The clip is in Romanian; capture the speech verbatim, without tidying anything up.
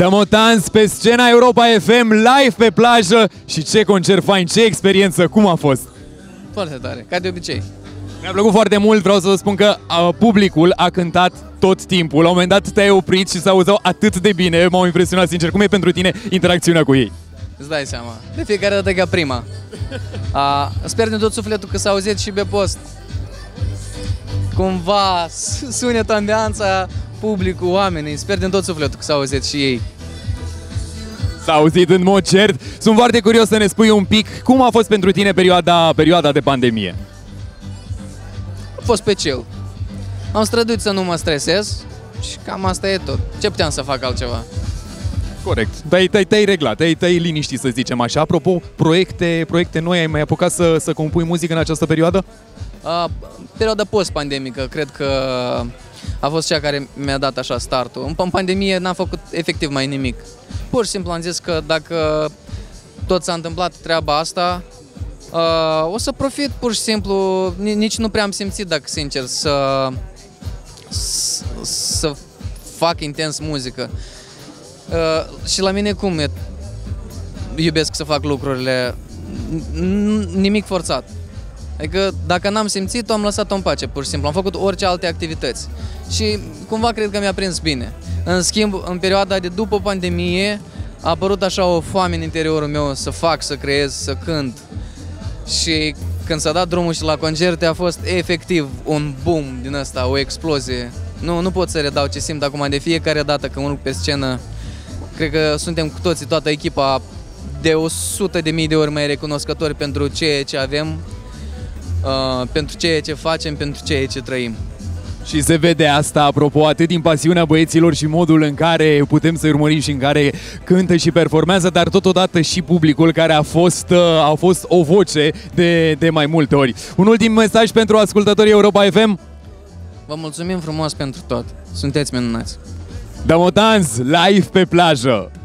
Damotans pe scena Europa F M, live pe plajă. Și ce concert fain, ce experiență, cum a fost? Foarte tare, ca de obicei. Mi-a plăcut foarte mult, vreau să vă spun că uh, publicul a cântat tot timpul. La un moment dat te-ai oprit și s-auzeau atât de bine, m-au impresionat sincer. Cum e pentru tine interacțiunea cu ei? Îți dai seama, de fiecare dată ca prima. Uh, sper din tot sufletul că s-a auzit și pe post. Cumva sunetul, ambianța, publicul, oamenii, sper din tot sufletul că s-a auzit și ei. S-a auzit în mod cert. Sunt foarte curios să ne spui un pic cum a fost pentru tine perioada, perioada de pandemie. A fost pe chill. Am străduit să nu mă stresez și cam asta e tot. Ce puteam să fac altceva? Corect. Te-ai, te-ai, te-ai reglat, te-ai, te-ai liniștit, să zicem așa. Apropo, proiecte, proiecte noi, ai mai apucat să, să compui muzică în această perioadă? Uh, perioada post-pandemică, cred că a fost cea care mi-a dat așa startul. În pandemie n-am făcut efectiv mai nimic. Pur și simplu am zis că dacă tot s-a întâmplat treaba asta, uh, o să profit pur și simplu, nici nu prea am simțit, dacă sincer, să, să, să fac intens muzică. Uh, și la mine cum e? Iubesc să fac lucrurile, nimic forțat. Adică dacă n-am simțit-o, am lăsat-o în pace, pur și simplu. Am făcut orice alte activități. Și cumva cred că mi-a prins bine. În schimb, în perioada de după pandemie, a apărut așa o foame în interiorul meu să fac, să creez, să cânt. Și când s-a dat drumul și la concerte, a fost efectiv un boom din ăsta, o explozie. Nu, nu pot să redau ce simt acum. De fiecare dată când urc pe scenă, cred că suntem cu toții, toată echipa, de o sută de mii de ori mai recunoscători pentru ceea ce avem, uh, pentru ceea ce facem, pentru ceea ce trăim. Și se vede asta, apropo, atât din pasiunea băieților și modul în care putem să urmărim și în care cântă și performează, dar totodată și publicul care a fost, a fost o voce de, de mai multe ori. Un ultim mesaj pentru ascultătorii Europa F M? Vă mulțumim frumos pentru tot. Sunteți minunați! Damotans, live pe plajă!